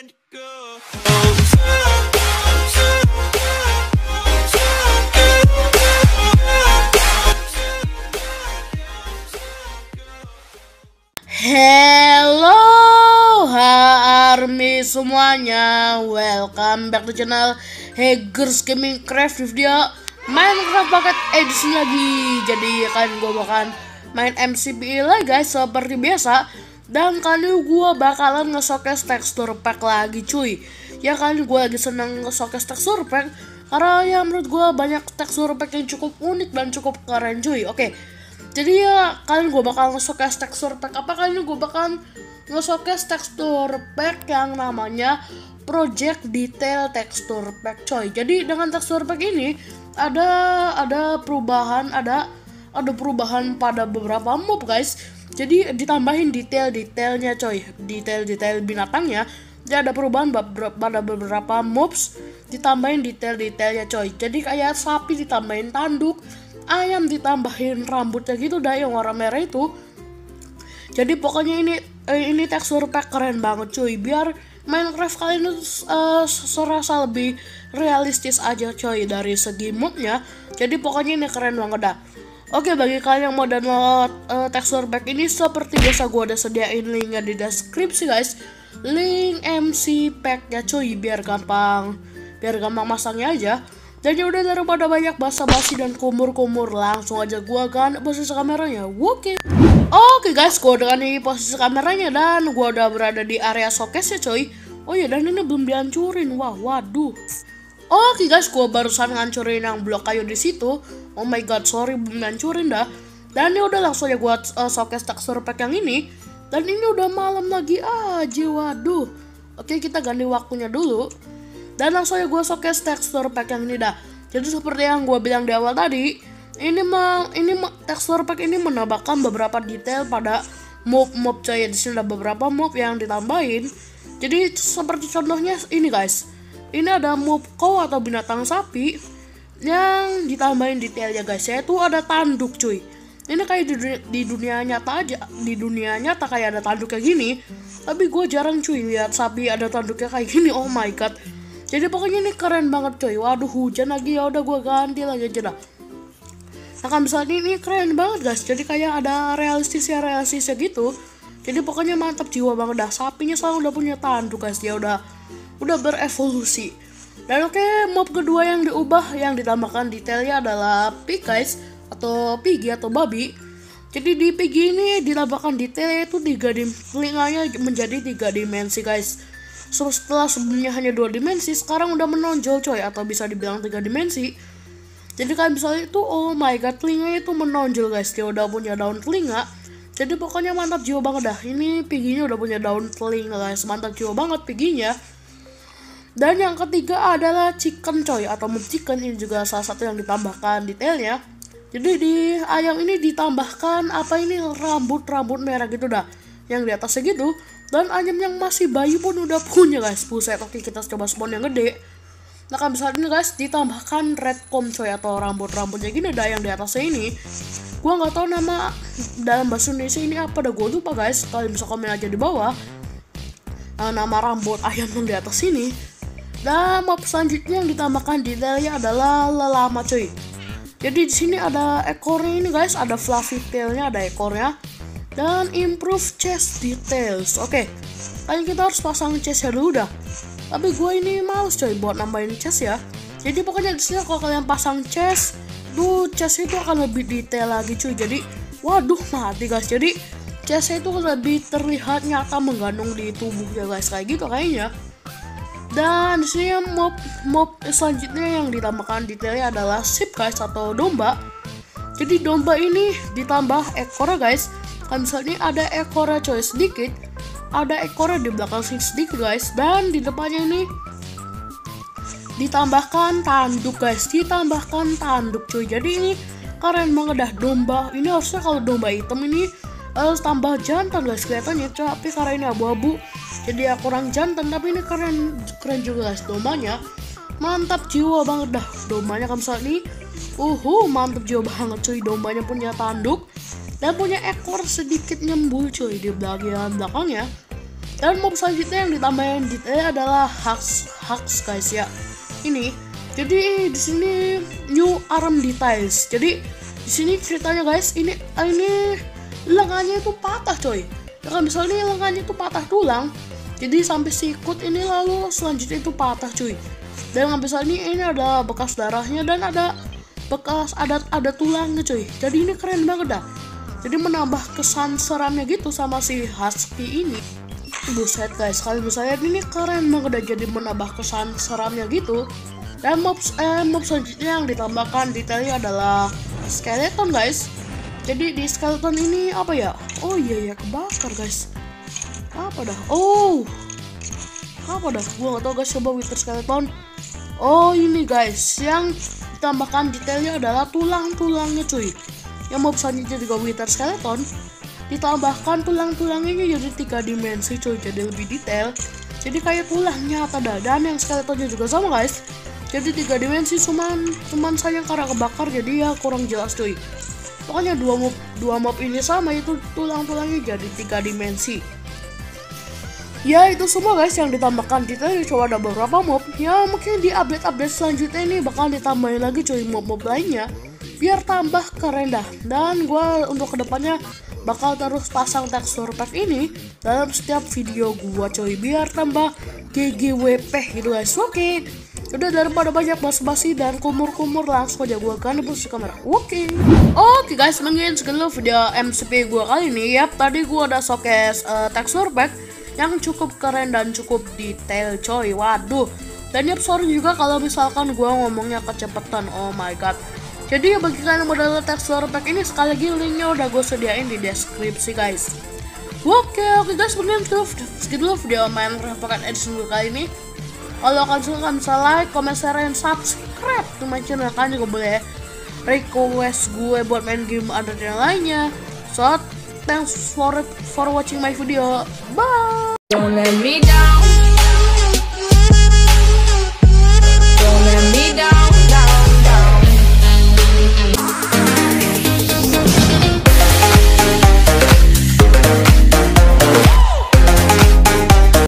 Hello Army semuanya, welcome back to channel Haggers Gaming Craft video Minecraft Pocket Edition lagi. Jadi kan gue bakalan main MCPE lagi guys seperti biasa. Dan kali gue bakalan nge-showcase texture pack lagi cuy. Ya kan gue lagi seneng nge-showcase texture pack karena ya menurut gue banyak texture pack yang cukup unik dan cukup keren cuy. Oke, jadi ya kalian gue bakal nge-showcase texture pack apa, kali ini gue bakal nge-showcase texture pack yang namanya Project Detail Texture Pack coy. Jadi dengan texture pack ini ada perubahan pada beberapa mob guys. Jadi ditambahin detail-detailnya coy, detail binatangnya. Jadi ada perubahan pada beberapa mobs, ditambahin detail-detailnya coy. Jadi kayak sapi ditambahin tanduk, ayam ditambahin rambutnya gitu dah yang warna merah itu. Jadi pokoknya ini texture pack keren banget cuy, biar Minecraft kalian itu serasa lebih realistis aja coy dari segi moodnya. Jadi pokoknya ini keren banget dah. Oke, bagi kalian yang mau download texture pack ini seperti biasa gue udah sediain linknya di deskripsi guys, link MC pack ya cuy, biar gampang masangnya aja. Dan ya udah, daripada banyak basa-basi dan kumur-kumur, langsung aja gua ganti posisi kameranya. Oke guys, gua udah ganti posisi kameranya dan gua udah berada di area showcase ya coy. Oh iya, dan ini belum dihancurin. Waduh. Oke guys, gua barusan ngancurin yang blok kayu di situ. Oh my god, sorry belum dihancurin dah. Dan ya udah, langsung aja gua showcase texture pack yang ini. Dan ini udah malam lagi aja, waduh. Oke, kita ganti waktunya dulu. Dan langsung ya gue showcase texture pack yang ini dah. Jadi seperti yang gue bilang di awal tadi, ini texture pack ini menambahkan beberapa detail pada mob coy. Di sini ada beberapa mob yang ditambahin. Jadi seperti contohnya ini guys. Ini ada mob cow atau binatang sapi yang ditambahin detailnya guys. Yaitu ada tanduk cuy. Ini kayak di dunia nyata aja. Di dunia nyata kayak ada tanduk kayak gini. Tapi gue jarang cuy lihat sapi ada tanduknya kayak gini. Oh my god. Jadi pokoknya ini keren banget coy. Waduh, hujan lagi, ya udah gue ganti lagi aja dah. Nah kan misalnya ini keren banget guys. Jadi kayak ada realistisnya gitu. Jadi pokoknya mantap jiwa banget dah. Sapinya selalu udah punya tanduk guys. Dia udah berevolusi. Dan oke, mob kedua yang diubah, yang ditambahkan detailnya adalah pig guys, atau piggy atau babi. Jadi di piggy ini ditambahkan detailnya itu telinganya menjadi 3 dimensi guys. So, setelah sebelumnya hanya 2 dimensi, sekarang udah menonjol coy, atau bisa dibilang 3 dimensi. Jadi kayak misalnya itu, oh my god, telinganya itu menonjol guys. Dia udah punya daun telinga. Jadi pokoknya mantap jiwa banget dah. Ini piggy-nya udah punya daun telinga guys. Mantap jiwa banget piggy-nya. Dan yang ketiga adalah chicken coy, atau mob chicken. Ini juga salah satu yang ditambahkan detailnya. Jadi di ayam ini ditambahkan rambut merah gitu dah, yang di atasnya gitu. Dan ayam yang masih bayi pun udah punya guys. Buset, oke kita coba spawn yang gede. Nah kan misalnya ini guys, ditambahkan red comb coy, atau rambutnya gini dah yang di atasnya ini. Gua nggak tahu nama dalam bahasa Indonesia ini apa dah, gue lupa guys. Kalian bisa komen aja di bawah nama rambut ayam yang di atas ini. Dan mob selanjutnya yang ditambahkan detailnya adalah lelama coy. Jadi di sini ada ekornya ini guys, ada fluffy tailnya, ada ekornya. Dan improve chest details. Oke, kayaknya kita harus pasang chestnya dulu dah. Tapi gue ini males coy buat nambahin chest ya. Jadi pokoknya di sini kalau kalian pasang chest, chest itu akan lebih detail lagi cuy. Jadi waduh mati guys. Jadi chestnya itu lebih terlihat nyata menggantung di tubuhnya guys, kayak gitu kayaknya. Dan di sini mob selanjutnya yang ditambahkan detailnya adalah sheep guys, atau domba. Jadi domba ini ditambah ekornya guys. Kan misalnya ada ekornya coy sedikit, ada ekornya di belakang sini sedikit guys, dan di depannya ini ditambahkan tanduk guys, cuy. Jadi ini keren banget dah domba. Ini harusnya kalau domba hitam ini harus tambah jantan guys kelihatannya, tapi karena ini abu-abu jadi ya kurang jantan. Tapi ini keren juga guys dombanya. Mantap jiwa banget dah dombanya kan misalnya ini. Mantap jiwa banget cuy, dombanya punya tanduk dan punya ekor sedikit nyembul cuy di bagian belakangnya. Dan mob selanjutnya yang ditambahin detailnya adalah Hux guys ya. Ini jadi di sini new arm details. Jadi di sini ceritanya guys, ini lengannya itu patah coy. Kalau misalnya lengannya itu patah tulang, jadi sampai sikut ini lalu selanjutnya itu patah cuy. Dan nggak bisa ini ada bekas darahnya dan ada bekas ada tulangnya cuy. Jadi ini keren banget dah. Jadi menambah kesan seramnya gitu sama si Husky ini. Buset guys, kalian bisa lihat ini keren banget dah, jadi menambah kesan seramnya gitu. Dan mob selanjutnya yang ditambahkan detailnya adalah skeleton guys. Jadi di skeleton ini apa ya? Oh iya ya, kebakar guys. Apa dah? Oh, apa dah? Gua nggak tahu guys. Coba wither skeleton. Oh ini guys, yang ditambahkan detailnya adalah tulang-tulangnya cuy. Yang mob selanjutnya juga wither skeleton, ditambahkan tulang-tulangnya jadi 3 dimensi cuy, jadi lebih detail. Jadi kayak tulang nyata dah. Dan yang skeletonnya juga sama guys, jadi 3 dimensi, cuman sayang karena kebakar jadi ya kurang jelas cuy. Pokoknya dua mob ini sama, itu tulang-tulangnya jadi 3 dimensi. Ya itu semua guys yang ditambahkan. Kita coba ada beberapa mob ya, mungkin di update selanjutnya ini bakal ditambahin lagi cuy mob lainnya biar tambah keren dah. Dan gue untuk kedepannya bakal terus pasang tekstur pack ini dalam setiap video gue coy, biar tambah GGWP gitu guys. Oke, udah daripada banyak basa-basi dan kumur-kumur, langsung aja gue kan posisi kamera. Oke guys, mungkin segitu video MCP gue kali ini. Yap, tadi gue udah showcase tekstur pack yang cukup keren dan cukup detail coy. Waduh, dan yap sorry juga kalau misalkan gue ngomongnya kecepatan. Oh my god. Jadi bagi kalian yang mau download tekstur pack ini, sekali lagi linknya udah gue sediain di deskripsi guys. Oke guys, mungkin segitu video Minecraft Pocket Edition gue kali ini. Kalau kalian suka, kalian bisa like, comment, share, dan subscribe to my channel. Kalian juga boleh request gue buat main game Android yang lainnya. So thanks for watching my video. Bye. Don't let me down.